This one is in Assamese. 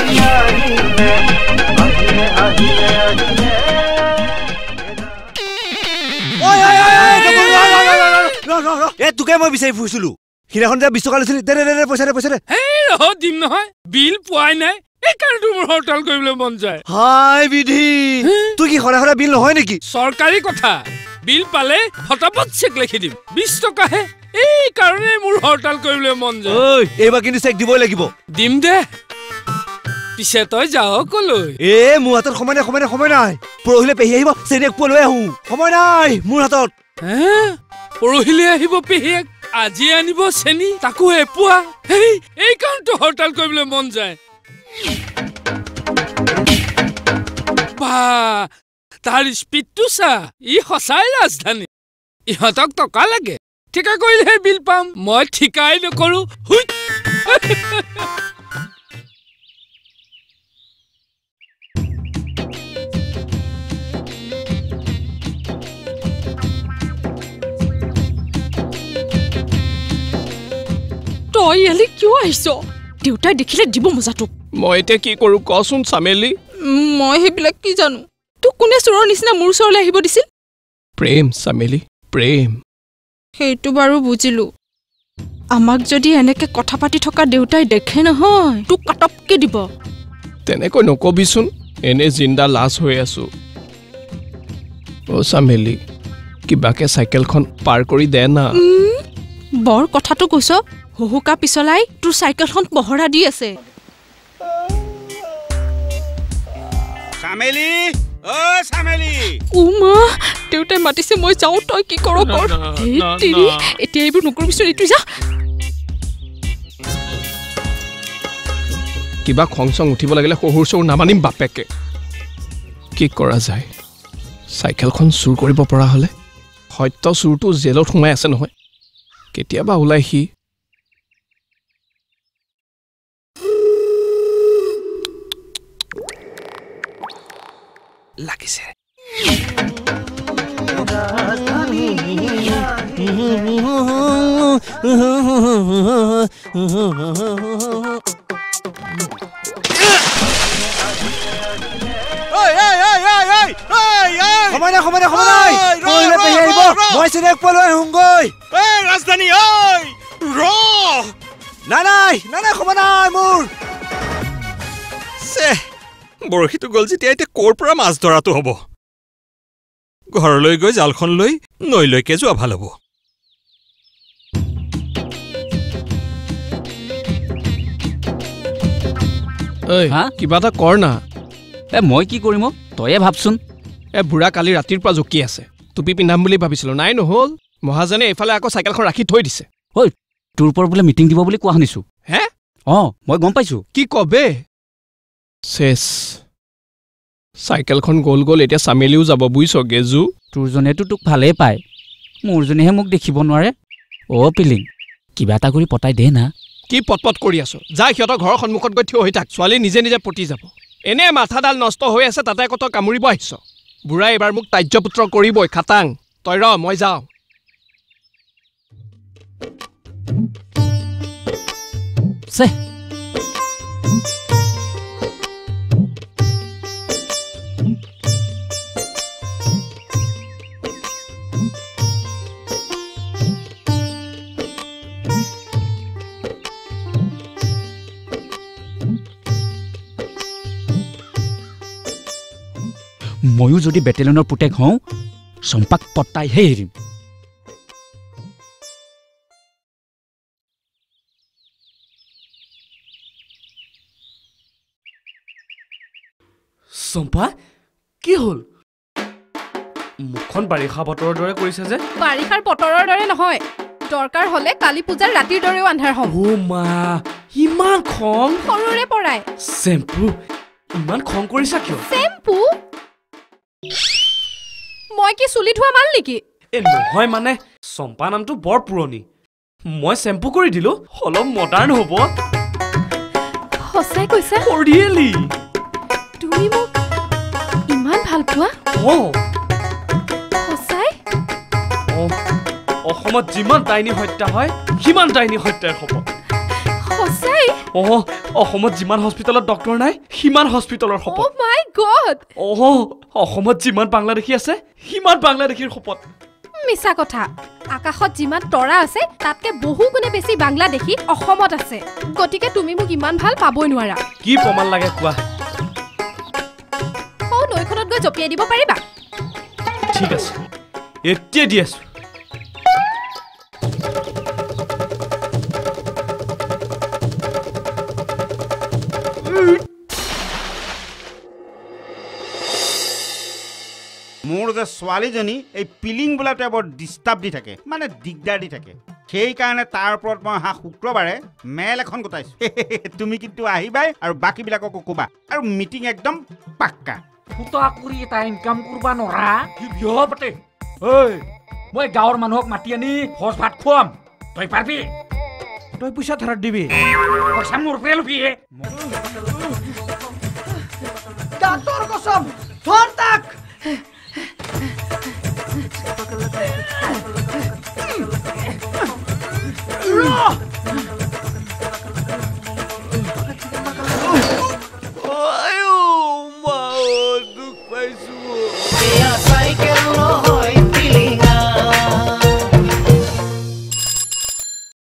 তোকে মই বিচাৰি ফুৰিছিলো সিদিনাখন যে 20 টকা লৈছিলি দে পইচা দে দিম নহয় বিল পোৱাই নাই এইকাৰণে মোৰ হৰতাল কৰিবলৈ মন যায় হাই বিধি তুই কি সদায় বিল নহয় নেকি চৰকাৰী কথা বিল পালে ফটাফট চেক লিখি দিম 20 টকাহে এইকাৰণে মোৰ হৰতাল কৰিবলৈ মন যায় ঐ এইবাৰ কিন্তু চেক দিবই লাগিব দিম দে পিছে তই যাও কলৈ মোৰ হাতত সময় নাই পৰহিলে পেহি আহিব চেনি এক পোৱা লৈ আহো সময় নাই মোৰ হাতত পৰহিলে আহিব পেহিয়েক আজি আনিব চেনি তাকো এপোৱা এই কাৰণটো হৰতাল কৰিবলৈ মন যায় বা তাৰ স্পীডটো চা ই সঁচাই ৰাজধানী ইহঁতক টকা লাগে ঠিকা কৰিলেহে বিল পাম মই ঠিকাই নকৰো তই ইয়ালে কিয় আহিছ দেউতাই দেখিলে দিব মজাটো মই এতিয়া কি কৰো কচোন চামেলি মই সেইবিলাক কি জানো তোক কোনে চোৰৰ নিচিনা মোৰ ওচৰলৈ আহিব দিছিল প্ৰেম চামেলি প্ৰেম সেইটো বাৰু বুজিলো আমাক যদি এনেকে কথা পাতি থকা দেউতাই দেখে নহয় তোক কাটপকে দিব তেনেকৈ নকবিচোন এনে জিন্দা লাশ হৈ আছো ও চামেলি কিবাকে চাইকেলখন পাৰ কৰি দে না বৰ কথাটো কৈছ হুহুকা পিছলাই তোৰ চাইকেলখন পহৰা দি আছে চামেলি ও চামেলি উমা দেউতাই মাতিছে মই যাও তই কি কৰ এতিয়া এইবোৰ নকৰিবিচোন এইটো যা কিবা খং চং উঠিব লাগিলে শহুৰ চৌৰ নামানিম বাপেকে কি কৰা যায় চাইকেলখন চুৰ কৰিব পৰা হলে সত্য চুৰটো জেলত সোমাই আছে নহয় কেতিয়াবা ওলাই সি লাগিছে ৰাজধানী নাই সময় নাই মোৰ বৰশীটো গ'ল যেতিয়া এতিয়া ক'ৰ পৰা মাছ ধৰাটো হ'ব ঘৰলৈ গৈ জালখন লৈ নৈলৈকে যোৱা ভাল হ'ব কিবা এটা কৰ না মই কি কৰিম তয়ে ভাবচোন বুঢ়া কালি ৰাতিৰ পৰা জকি আছে টুপি পিন্ধাম বুলি ভাবিছিলো নাই নহ'ল মহাজনে এইফালে আকৌ চাইকেলখন ৰাখি থৈ দিছে ঐ তোৰ ওপৰত বোলে মিটিং দিব বুলি কোৱা শুনিছো হে মই গম পাইছো কি কবে চেছ চাইকেলখন গ'ল এতিয়া চামেলিও যাব বুইছ গেজু তোৰজনেতো তোক ভালেই পায় মোৰজনেহে মোক দেখিব নোৱাৰে পিলিং কিবা এটা কৰি পতাই দে না কি পটপট কৰি আছো যা সিহঁতৰ ঘৰৰ সন্মুখত গৈ থিয় হৈ থাক ছোৱালী নিজে পতি যাব এনে মাথাডাল নষ্ট হৈ আছে তাতে আকৌ তই কামুৰিব আহিছ বুঢ়া এবাৰ মোক তাৰ্যপুত্ৰ কৰিবই খাটাং তই ৰ মই যাওঁ ময়ো যদি বেটেলিয়নৰ পুতেক হওঁ চম্পাক পতাইহে এৰিম চম্পা কি হ'ল মুখখন বাৰিষা বতৰৰ দৰে কৰিছে যে বাৰিষাৰ বতৰৰ দৰে নহয় দৰকাৰ হলে কালী পূজাৰ ৰাতিৰ দৰেও আন্ধাৰ হ'ম মা ইমান খং সৰুৰে পৰাই চেম্পু ইমান খং কৰিছা কিয় চেম্পু মই কি চুলি ধোৱা মাল নেকি নহয় মানে চম্পা নামটো বৰ পুৰণি মই চেম্পু কৰি দিলো অলপ মডাৰ্ণ হ'ব সঁচাই কৈছা ৰিয়েলি তুমি মোক ইমান ভাল পোৱা সঁচাই অসমত যিমান ডাইনী হত্যা হয় সিমান ডাইনী হত্যাৰ হ'ব সঁচাই অসমত যিমান হস্পিটেলত ডক্টৰ নাই সিমান হস্পিটেলৰ শপত Oh my god! অসমত যিমান বাংলাদেশী আছে সিমান বাংলাদেশীৰ শপত মিছা কথা আকাশত যিমান তৰা আছে তাতকে বহু গুণে বেছি বাংলাদেশী অসমত আছে গতিকে তুমি মোক ইমান ভাল পাবই নোৱাৰা কি প্ৰমাণ লাগে কোৱা নৈখনত গৈ জপিয়াই দিব পাৰিবা ঠিক আছে এতিয়া দি আছো মোৰ যে ছোৱালীজনী এই পিলিং বোলাটোৱে বৰ ডিষ্টাৰ্ব দি থাকে মানে দিগদাৰ দি থাকে সেইকাৰণে তাৰ ওপৰত মই অহা শুক্ৰবাৰে মেল এখন গোটাইছোঁ তুমি কিন্তু আহিবাই আৰু বাকীবিলাককো ক'বা আৰু মিটিং একদম পাক্কা ফুটা কৰি এটা ইনকাম কৰবা নৰা কি বিহ পাতে ঐ মই গাঁৱৰ মানুহক মাতি আনি ভোজ ভাত খুৱাম তই পাৰবি তই পইচা ধাৰত দিবি পইচা মোৰ পৰা লবি ডাক্তৰ কসম ধৰ তাক